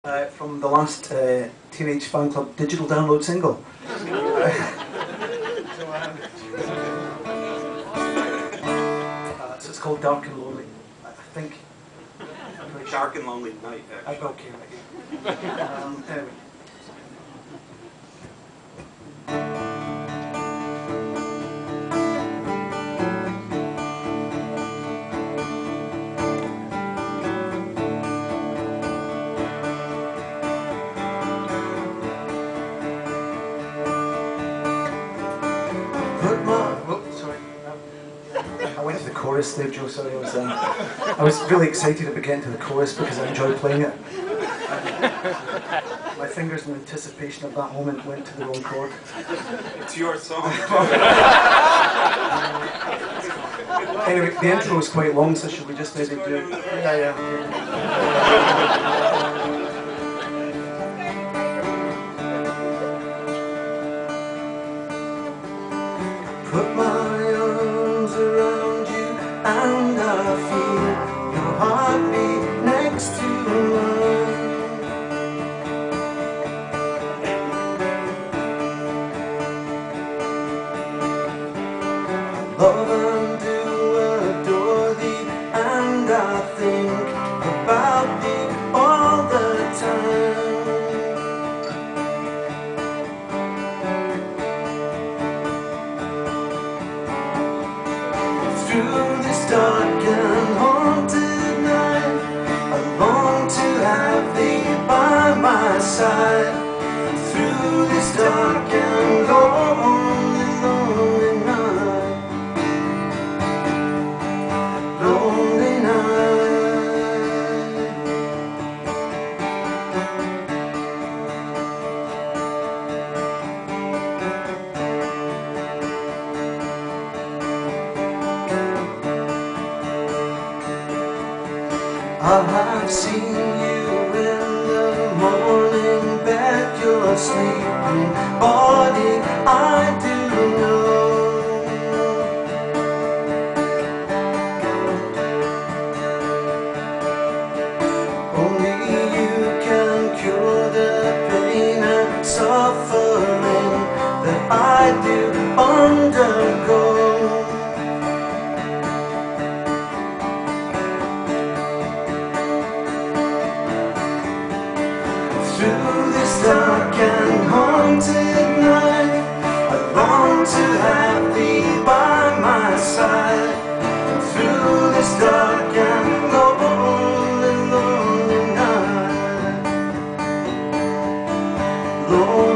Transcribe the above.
From the last Teenage Fan Club digital download single. So it's called Dark and Lonely. I think. Dark and Lonely Night, actually. Okay, right. Anyway. I went to the chorus there, Joe, sorry, I was really excited about getting to the chorus because I enjoyed playing it. My fingers in anticipation of that moment went to the wrong chord. It's your song. Anyway, the intro is quite long, so should we just maybe do... Yeah. Put my arms around you and I feel your heartbeat next to mine. I love and do adore thee, and I think about thee all the time. Through this dark and haunted night, I long to have thee by my side. Through this dark and lonely, lonely night, lonely night. I have seen you in the morning bed, your sleeping body, I do know. Only you can cure the pain and suffering that I do undergo. Through this dark and haunted night, I long to have thee by my side. Through this dark and lonely, lonely night, lonely